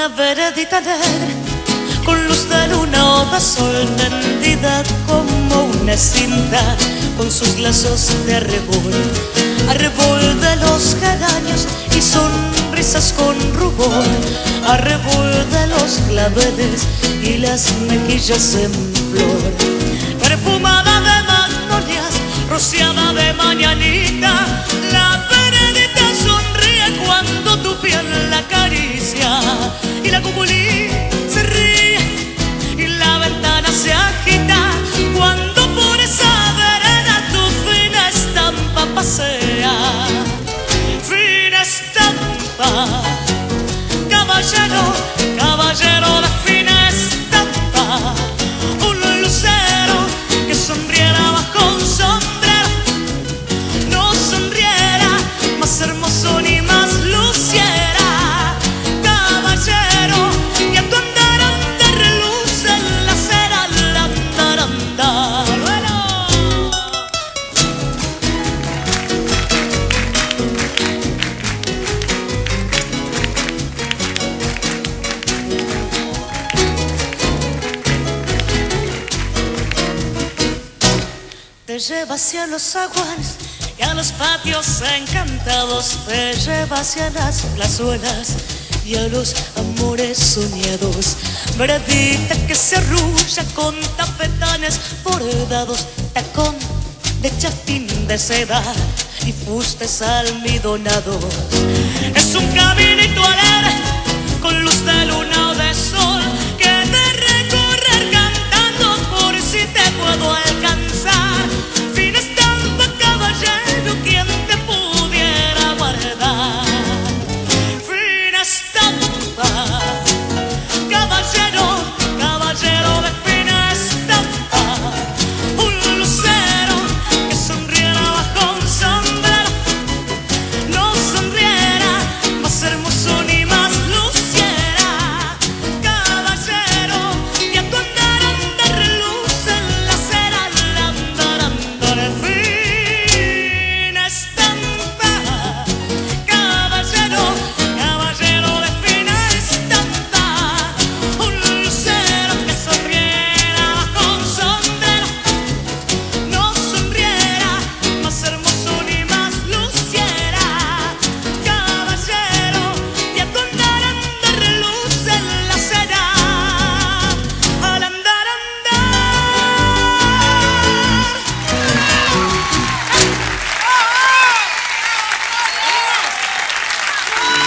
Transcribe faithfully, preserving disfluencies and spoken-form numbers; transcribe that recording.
una veredita negra con luz de luna o de sol, tendida como una cinta con sus lazos de arrebol, arrebol de los geranios y sonrisas con rubor, arrebol de los claveles y las mejillas en flor, perfumada de magnolias, rociada de mañanita, la veredita sonríe cuando tu piel la acaricia y la cumulí se ríe y la ventana se agita cuando por esa vereda tu fina estampa pasea. Fina estampa, caballero, caballero de fina estampa, un lucero que sonriera bajo un sombrero, no sonriera más hermoso ni más luciera. Caballero, y a tu andar anda reluce la cera al andar andar. Bueno. Te lleva hacia los zaguanes y a los patios encantados, te lleva hacia las plazuelas y a los amores soñados. Veredita que se arrulla con tafetanes bordados, tacón de chapín de seda y fustes almidonados. Es un caminito alegre con luz de luna o de sol que de recorrer cantando por si te puedo alcanzar.